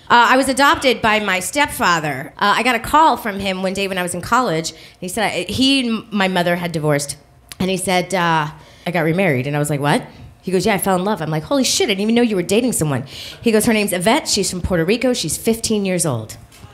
I was adopted by my stepfather. I got a call from him one day when I was in college. He said he and my mother had divorced. And he said, I got remarried. And I was like, what? He goes, yeah, I fell in love. I'm like, holy shit, I didn't even know you were dating someone. He goes, her name's Yvette. She's from Puerto Rico. She's 15 years old.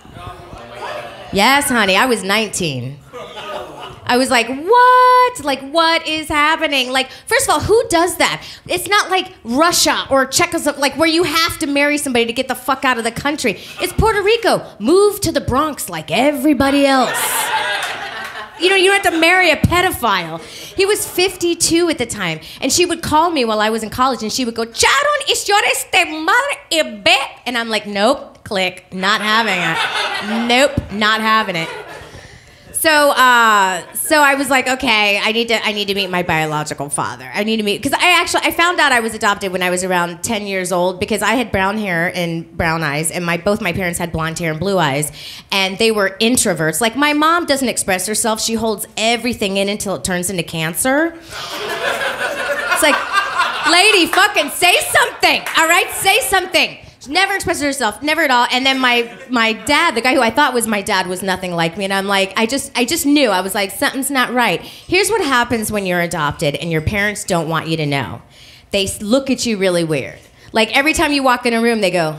Yes, honey, I was 19. I was like, what? Like, what is happening? Like, first of all, who does that? It's not like Russia or Czechoslovakia, like where you have to marry somebody to get the fuck out of the country. It's Puerto Rico. Move to the Bronx like everybody else. You know, you don't have to marry a pedophile. He was 52 at the time. And she would call me while I was in college and she would go, Sharon, is your madre Yvette? And I'm like, nope, click, not having it. Nope, not having it. So I was like, okay, I need to meet my biological father. I need to meet, because I found out I was adopted when I was around 10 years old because I had brown hair and brown eyes, and both my parents had blonde hair and blue eyes, and they were introverts. Like, my mom doesn't express herself. She holds everything in until it turns into cancer. It's like, lady, fucking say something, all right? Say something. She never expresses herself, never at all. And then my dad, the guy who I thought was my dad, was nothing like me. And I'm like, I just knew. I was like, something's not right. Here's what happens when you're adopted and your parents don't want you to know. They look at you really weird. Like, every time you walk in a room, they go.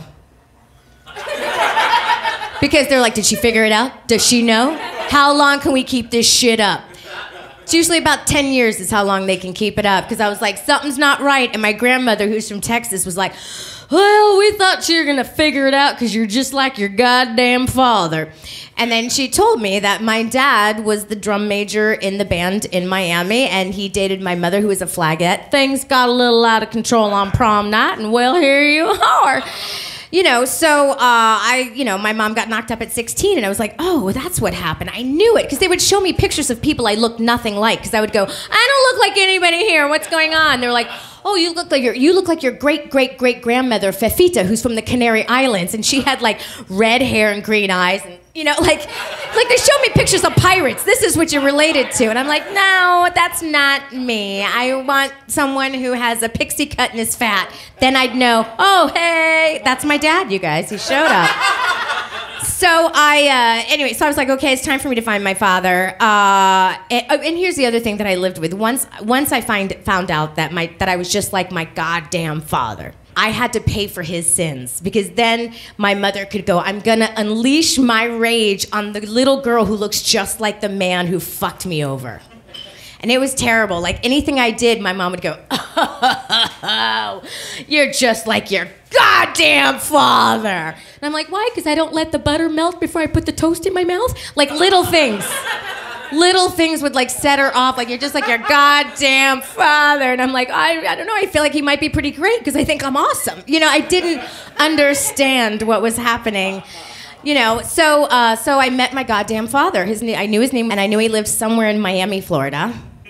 Because they're like, did she figure it out? Does she know? How long can we keep this shit up? It's usually about 10 years is how long they can keep it up. Because I was like, something's not right. And my grandmother, who's from Texas, was like, well, we thought you were going to figure it out because you're just like your goddamn father. And then she told me that my dad was the drum major in the band in Miami, and he dated my mother, who was a flagette. Things got a little out of control on prom night, and well, here you are. You know, so my mom got knocked up at 16, and I was like, oh, that's what happened. I knew it, because they would show me pictures of people I looked nothing like, because I would go, I don't look like anybody here. What's going on? They were like, oh, you look like your great-great-great-grandmother, Fefita, who's from the Canary Islands, and she had, like, red hair and green eyes, and, you know, like they showed me pictures of pirates. This is what you're related to. And I'm like, no, that's not me. I want someone who has a pixie cut and is fat. Then I'd know, oh, hey, that's my dad, you guys. He showed up. So anyway, so I was like, okay, it's time for me to find my father. And here's the other thing that I lived with. Once I found out that I was just like my goddamn father, I had to pay for his sins, because then my mother could go, I'm gonna unleash my rage on the little girl who looks just like the man who fucked me over. And it was terrible. Like, anything I did, my mom would go, oh, you're just like your goddamn father. And I'm like, why? Because I don't let the butter melt before I put the toast in my mouth? Like, little things. Little things would, like, set her off. Like, you're just like your goddamn father. And I'm like, I don't know. I feel like he might be pretty great because I think I'm awesome. You know, I didn't understand what was happening. You know, so I met my goddamn father. I knew his name, and I knew he lived somewhere in Miami, Florida.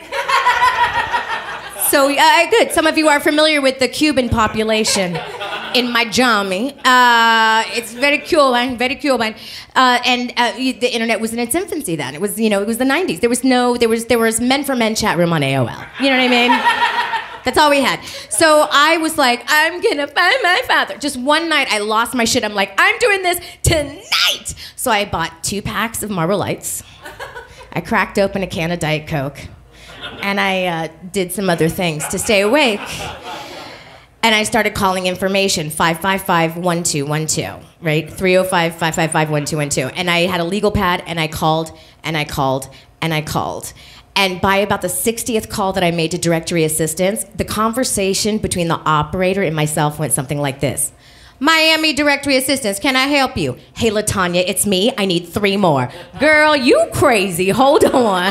So, good. Some of you are familiar with the Cuban population in Miami. It's very Cuban, very Cuban. And the internet was in its infancy then. It was, it was the 90s. There was men for men chat room on AOL. You know what I mean? That's all we had. So I was like, I'm gonna find my father. Just one night, I lost my shit. I'm like, I'm doing this tonight. So I bought 2 packs of Marlboro Lights. I cracked open a can of Diet Coke. And I did some other things to stay awake. And I started calling information, 555-1212, right? 305-555-1212. And I had a legal pad, and I called, and I called, and I called. And by about the 60th call that I made to directory assistance, the conversation between the operator and myself went something like this. Miami directory assistance, can I help you? Hey, LaTanya, it's me. I need 3 more. Girl, you crazy. Hold on.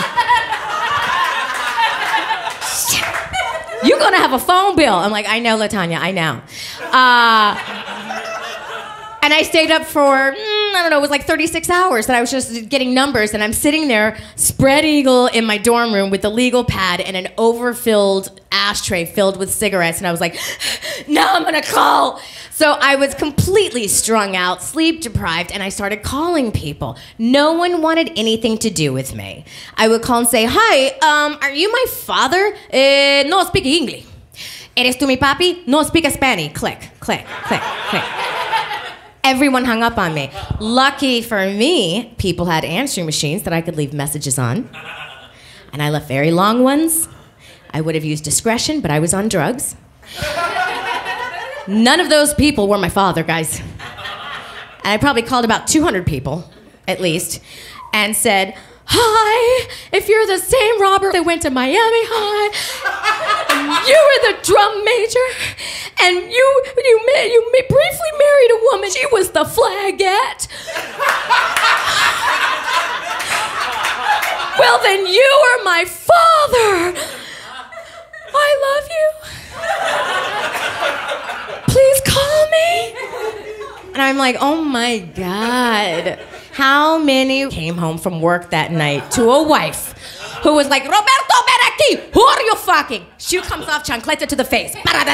You're gonna have a phone bill. I'm like, I know, LaTanya, I know. And I stayed up for, I don't know, it was like 36 hours that I was just getting numbers, and I'm sitting there, spread eagle in my dorm room with the legal pad and an overfilled ashtray filled with cigarettes, and I was like, now I'm gonna call. So I was completely strung out, sleep deprived, and I started calling people. No one wanted anything to do with me. I would call and say, hi, are you my father? No speak English. ¿Eres tú mi papi? No speak Spanish. Click, click, click, click. Everyone hung up on me. Lucky for me, people had answering machines that I could leave messages on. And I left very long ones. I would have used discretion, but I was on drugs. None of those people were my father, guys. And I probably called about 200 people, at least, and said, "Hi, if you're the same Robert that went to Miami High, and you were the drum major, and you briefly married a woman, she was the flagette. Well, then you are my father. I love you. Please call me." And I'm like, oh my God. How many came home from work that night to a wife who was like, "Roberto, ven aquí. Who are you fucking?" Shoe comes off, chancleta to the face.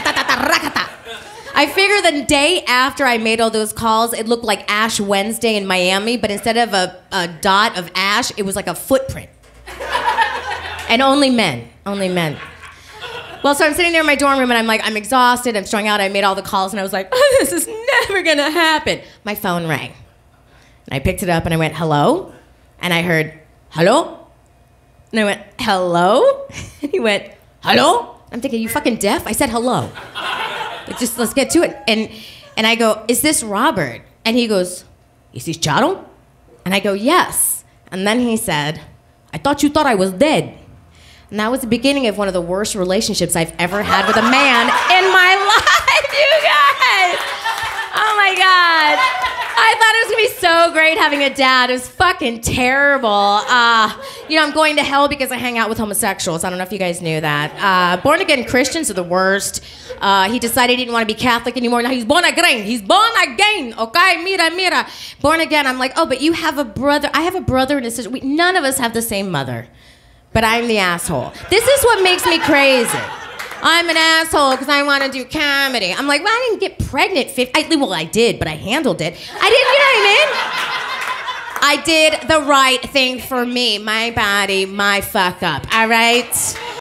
I figure the day after I made all those calls, it looked like Ash Wednesday in Miami, but instead of a dot of ash, it was like a footprint. And only men. Well, so I'm sitting there in my dorm room and I'm like, I'm exhausted, I'm strung out, I made all the calls and I was like, oh, this is never gonna happen. My phone rang. And I picked it up and I went, "Hello?" And I heard, "Hello?" And I went, "Hello?" And he went, "Hello?" I'm thinking, you fucking deaf? I said hello. Like, just let's get to it. And I go, "Is this Robert?" And he goes, "Is this Charo?" And I go, "Yes." And then he said, "I thought you thought I was dead." And that was the beginning of one of the worst relationships I've ever had with a man in my life, you guys. Oh my God. I thought it was gonna be so great having a dad. It was fucking terrible. I'm going to hell because I hang out with homosexuals. I don't know if you guys knew that. Born again Christians are the worst. He decided he didn't want to be Catholic anymore. Now he's born again. He's born again. Okay, mira. Born again. I'm like, oh, but you have a brother. I have a brother and a sister. None of us have the same mother. But I'm the asshole. This is what makes me crazy. I'm an asshole because I want to do comedy. I'm like, well, I didn't get pregnant. Well, I did, but I handled it. I didn't, you know what I mean? I did the right thing for me, my body, my fuck up, all right?